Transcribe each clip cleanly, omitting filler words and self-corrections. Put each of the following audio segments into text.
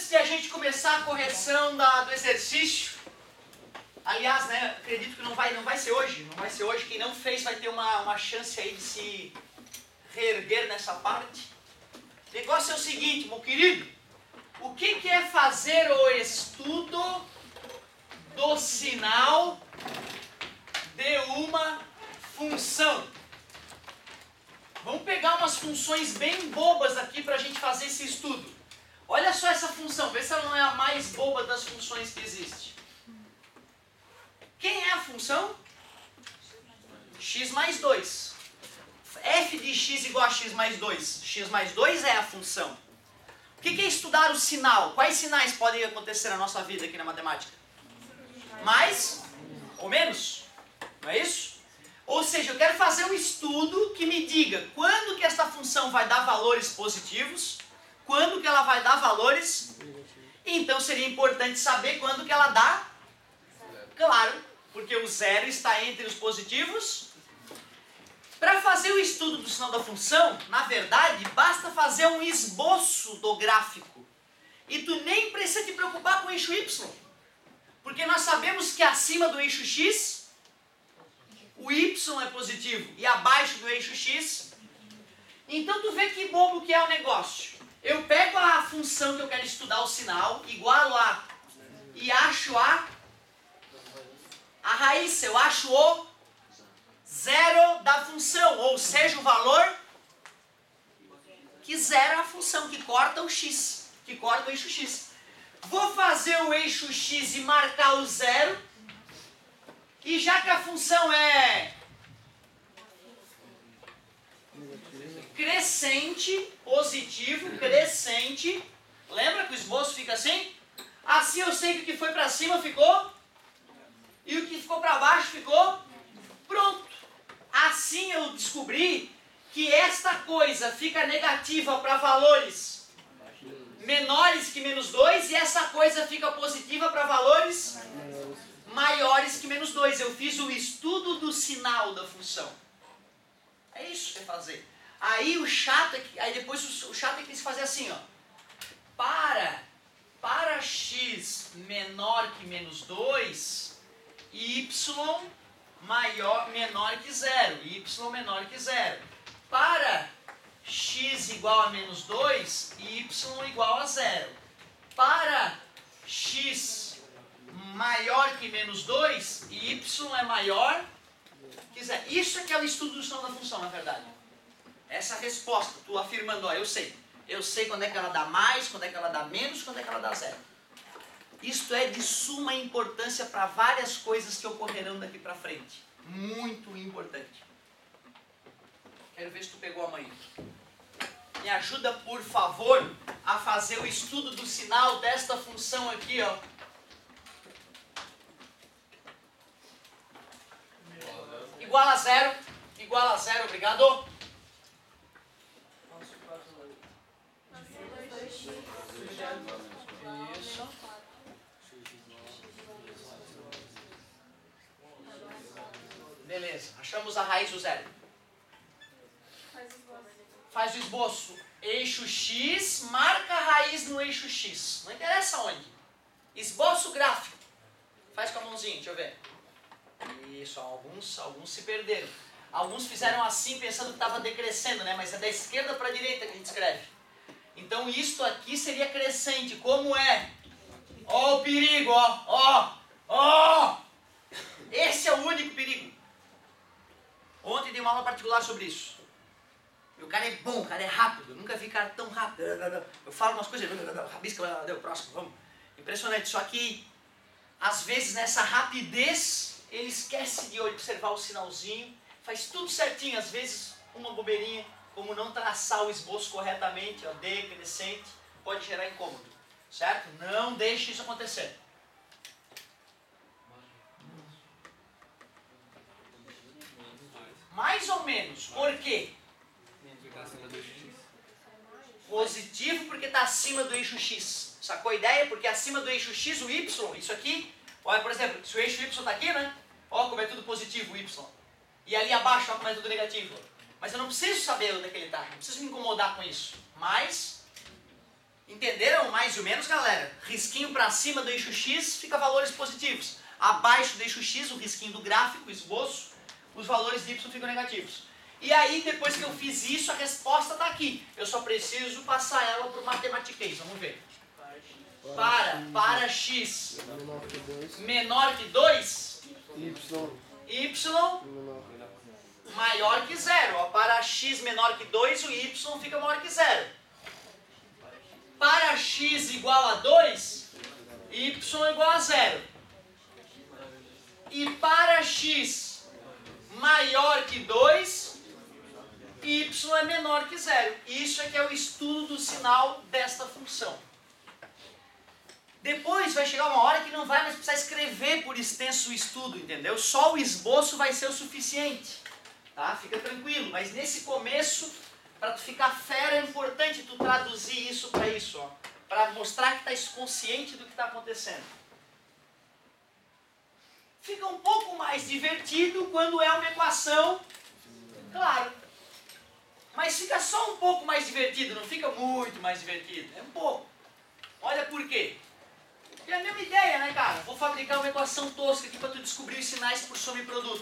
Antes de a gente começar a correção do exercício, aliás, né, acredito que não vai ser hoje, quem não fez vai ter uma chance aí de se reerguer nessa parte. O negócio é o seguinte, meu querido, o que é fazer o estudo do sinal de uma função? Vamos pegar umas funções bem bobas aqui para a gente fazer esse estudo. Olha só essa função, vê se ela não é a mais boba das funções que existe. Quem é a função? X mais 2. F de x igual a x mais 2. X mais 2 é a função. O que é estudar o sinal? Quais sinais podem acontecer na nossa vida aqui na matemática? Mais ou menos? Não é isso? Ou seja, eu quero fazer um estudo que me diga quando que esta função vai dar valores positivos, quando que ela vai dar valores. Então seria importante saber quando que ela dá. Claro, porque o zero está entre os positivos. Para fazer o estudo do sinal da função, na verdade, basta fazer um esboço do gráfico. E tu nem precisa te preocupar com o eixo y. Porque nós sabemos que acima do eixo x, o y é positivo. E abaixo do eixo x. Então tu vê que bobo que é o negócio. Eu pego a função que eu quero estudar, o sinal, igualo a e acho a raiz. Eu acho o zero da função, ou seja, o valor que zera a função, que corta o x, que corta o eixo x. Vou fazer o eixo x e marcar o zero, e já que a função é crescente, positivo, crescente, lembra que o esboço fica assim? Assim eu sei que o que foi para cima ficou, e o que ficou para baixo ficou, pronto. Assim eu descobri que esta coisa fica negativa para valores menores que menos 2 e essa coisa fica positiva para valores maiores que menos 2. Eu fiz o estudo do sinal da função. É isso que é fazer. Aí o chato é que, o chato é que eles fazem assim, ó. Para x menor que menos 2, y menor que 0, y menor que 0. Para x igual a menos 2, y igual a 0. Para x maior que menos 2, y é maior que 0. Isso é que é o estudo do sinal da função, na verdade. Essa resposta, tu afirmando, ó, eu sei quando é que ela dá mais, quando é que ela dá menos, quando é que ela dá 0. Isto é de suma importância para várias coisas que ocorrerão daqui para frente. Muito importante. Quero ver se tu pegou a manhã. Me ajuda, por favor, a fazer o estudo do sinal desta função aqui, ó. Igual a zero, obrigado. Isso. Beleza, achamos a raiz do zero. Faz o esboço. Eixo X, marca a raiz no eixo X. Não interessa onde. Esboço gráfico. Faz com a mãozinha, deixa eu ver. Isso, alguns se perderam. Alguns fizeram assim pensando que estava decrescendo, né? Mas é da esquerda para a direita que a gente escreve. Então isto aqui seria crescente. Como é? Ó o perigo, ó. Esse é o único perigo. Ontem dei uma aula particular sobre isso. E o cara é bom, o cara é rápido. Eu nunca vi cara tão rápido. Eu falo umas coisas, rabisca, deu próximo, vamos. Impressionante. Só que, às vezes, nessa rapidez, ele esquece de observar o sinalzinho. Faz tudo certinho. Às vezes, uma bobeirinha, como não traçar o esboço corretamente, ó, decrescente, pode gerar incômodo. Certo? Não deixe isso acontecer. Mais ou menos. Por quê? Positivo porque está acima do eixo X. Sacou a ideia? Porque acima do eixo X, o Y, isso aqui, olha, por exemplo, se o eixo Y está aqui, né? Olha como é tudo positivo o Y. E ali abaixo, olha como é tudo negativo. Mas eu não preciso saber onde é que ele está. Não preciso me incomodar com isso. Mas, Entenderam mais ou menos, galera? Risquinho para cima do eixo X fica valores positivos. Abaixo do eixo X, o risquinho do gráfico, o esboço, os valores de Y ficam negativos. E aí, depois que eu fiz isso, a resposta está aqui. Eu só preciso passar ela para o matematiquês. Vamos ver. Para X menor que 2, Y maior que 0. Ó, para X menor que 2, o Y fica maior que 0. Para X igual a 2, Y igual a 0. E para X maior que 2, Y é menor que 0. Isso é que é o estudo do sinal desta função. Depois vai chegar uma hora que não vai mais precisar escrever por extenso o estudo, entendeu? Só o esboço vai ser o suficiente. Tá? Fica tranquilo. Mas nesse começo, para tu ficar fera, é importante tu traduzir isso para isso, ó, para mostrar que está consciente do que está acontecendo. Fica um pouco mais divertido quando é uma equação, claro. Mas fica só um pouco mais divertido, não fica muito mais divertido. É um pouco. Olha por quê. É a mesma ideia, né, cara? Vou fabricar uma equação tosca aqui para tu descobrir os sinais por soma e produto.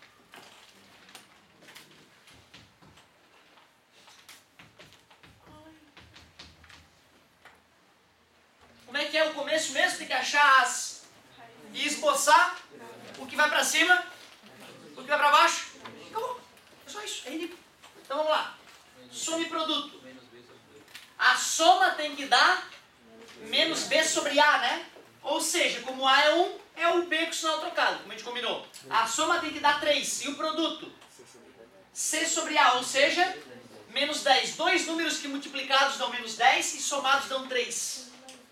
Como é que é o começo mesmo? Tem que achar as... e esboçar o que vai para cima, o que vai para baixo. Acabou. É só isso. É ridículo. Então vamos lá. Soma e produto. A soma tem que dar menos B sobre A, né? Ou seja, como A é 1, é o B com o sinal trocado, como a gente combinou. A soma tem que dar 3. E o produto? C sobre A, ou seja, menos 10. Dois números que multiplicados dão menos 10 e somados dão 3.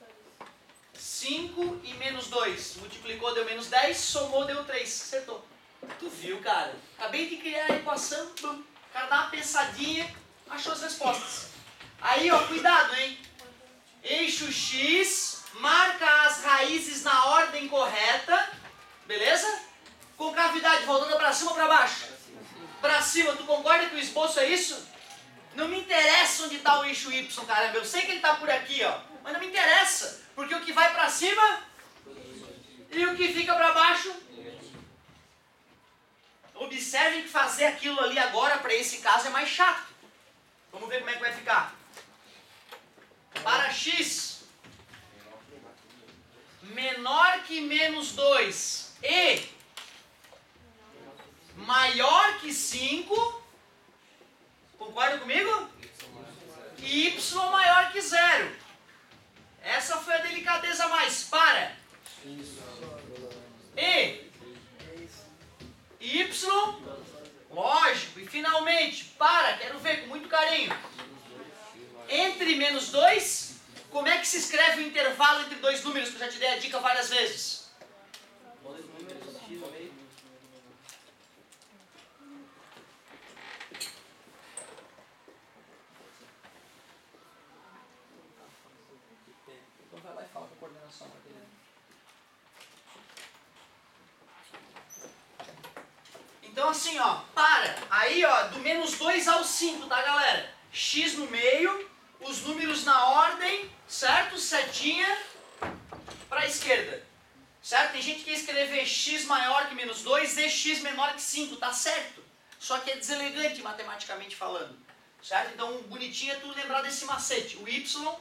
5 e menos 2. Multiplicou, deu menos 10, somou, deu 3. Acertou. Tu viu, cara? Acabei de criar a equação, o cara dá uma pensadinha, achou as respostas. Aí, ó, cuidado, hein? Eixo X, marca as raízes na ordem correta, beleza? Concavidade, voltando para cima ou para baixo? Para cima, tu concorda que o esboço é isso? Não me interessa onde está o eixo Y, caramba. Eu sei que ele está por aqui, ó. Mas não me interessa, porque o que vai para cima e o que fica para baixo. Observem que fazer aquilo ali agora, para esse caso, é mais chato. Vamos ver como é que vai ficar. Para X menor que menos 2 e maior que 5, concorda comigo? E Y maior que 0. Essa foi a delicadeza a mais. Para E Y, lógico. E finalmente, para, quero ver com muito carinho. Entre menos 2, como é que se escreve o intervalo entre dois números, que eu já te dei a dica várias vezes? Então vai lá e fala com a coordenação dele. Então assim, ó, para. Aí, ó, do menos 2 ao 5, tá, galera? X no meio, os números na ordem, certo? Setinha para a esquerda. Certo? Tem gente que quer escrever x maior que menos 2 e x menor que 5, tá certo? Só que é deselegante matematicamente falando. Certo? Então, bonitinho é tu lembrar desse macete. O y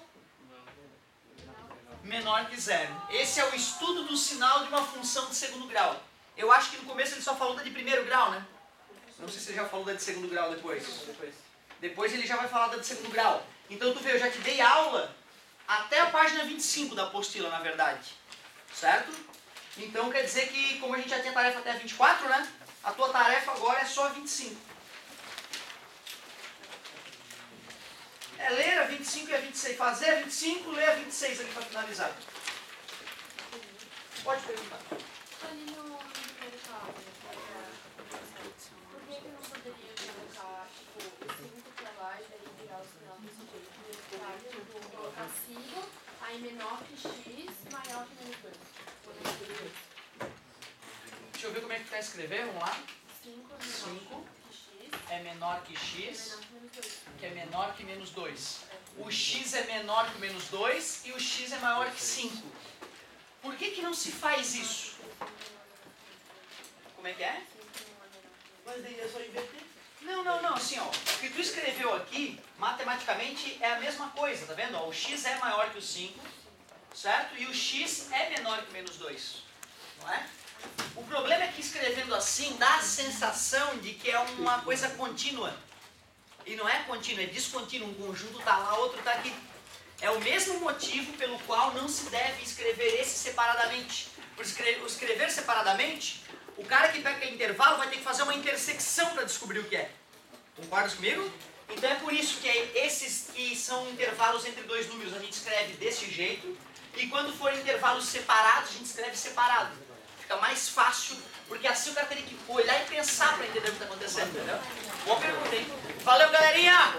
menor que 0. Esse é o estudo do sinal de uma função de segundo grau. Eu acho que no começo ele só falou da de primeiro grau, né? Não sei se ele já falou da de segundo grau depois. Depois ele já vai falar da de segundo grau. Então tu vê, eu já te dei aula até a página 25 da apostila, na verdade. Certo? Então quer dizer que, como a gente já tinha tarefa até a 24, né? A tua tarefa agora é só a 25. É ler a 25 e a 26. Fazer a 25, ler a 26 ali para finalizar. Pode perguntar. Ali no primeiro caso, por que eu não poderia colocar, tipo, 5 para lá e daí virar o sinal desse jeito? Eu vou colocar acima, aí menor que x, maior que menos 2. Deixa eu ver como é que tá escrever, vamos lá. 5 menor que x, é menor que x, que é menor que menos 2. O x é menor que menos 2 e o x é maior que 5. Por que não se faz isso? Como é que é? Mas daí é só inverter? Não, assim, ó, o que tu escreveu aqui, matematicamente, é a mesma coisa, tá vendo? Ó, o x é maior que o 5, certo? E o x é menor que menos 2, não é? O problema é que escrevendo assim dá a sensação de que é uma coisa contínua. E não é contínua, é descontínuo. Um conjunto está lá, outro está aqui. É o mesmo motivo pelo qual não se deve escrever esse separadamente. Por escrever separadamente, o cara que pega intervalo vai ter que fazer uma intersecção para descobrir o que é. Concordas comigo? Então é por isso que esses que são intervalos entre dois números a gente escreve desse jeito. E quando forem intervalos separados, a gente escreve separado. Fica mais fácil, porque assim o cara teria que olhar e pensar para entender o que está acontecendo, entendeu? Boa pergunta, hein? Valeu, galerinha!